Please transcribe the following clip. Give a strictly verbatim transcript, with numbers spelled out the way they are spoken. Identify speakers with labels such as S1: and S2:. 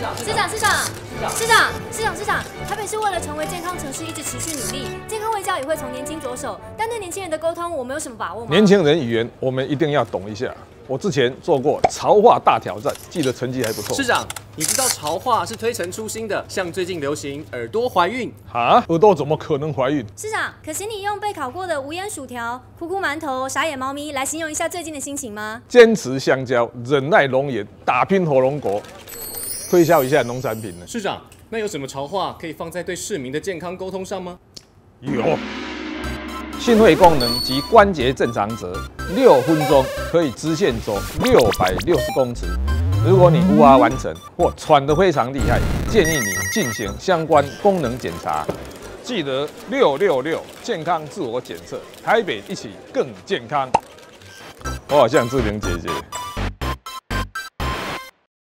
S1: 长，市长，市长，市长，市长，市长，台北市为了成为健康城市，一直持续努力。健康卫教也会从年轻着手，但对年轻人的沟通，我们有什么把握吗？
S2: 年轻人语言，我们一定要懂一下。我之前做过潮话大挑战，记得成绩还不错。
S3: 市长，你知道潮话是推陈出新的，像最近流行耳朵怀孕
S2: 啊，耳朵怎么可能怀孕？
S1: 市长，可请你用备考过的无盐薯条、哭哭馒头、傻眼猫咪来形容一下最近的心情吗？
S2: 坚持香蕉，忍耐龙眼，打拼火龙果，推销一下农产品呢。
S3: 市长，那有什么潮话可以放在对市民的健康沟通上吗？
S2: 有。心肺功能及关节正常者，六分钟可以直线走六百六十公尺。如果你无法完成或喘得非常厉害，建议你进行相关功能检查。记得六六六健康自我检测，台北一起更健康。我好像志玲姐姐。